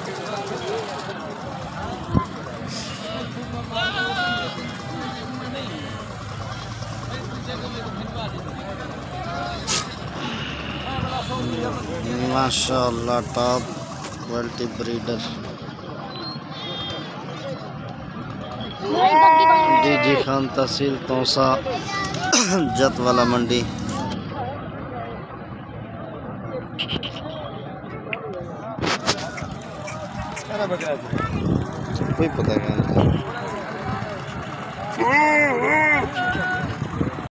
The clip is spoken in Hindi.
माशाअल्लाह top quality breeder. D G Khan तहसील तौसा जतवाला मंडी। कोई पता नहीं।